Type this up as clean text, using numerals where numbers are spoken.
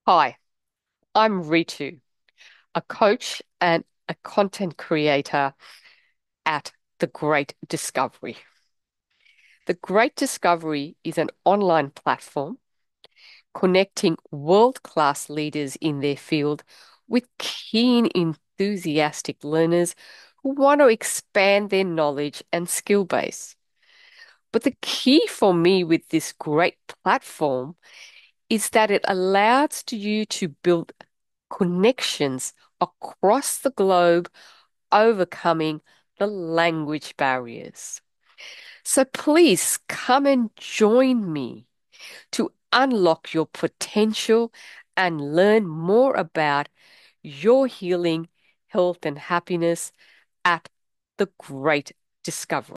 Hi, I'm Ritu, a coach and a content creator at The Great Discovery. The Great Discovery is an online platform connecting world-class leaders in their field with keen, enthusiastic learners who want to expand their knowledge and skill base. But the key for me with this great platform is that it allows you to build connections across the globe, overcoming the language barriers. So please come and join me to unlock your potential and learn more about your healing, health, and happiness at the Great Discovery.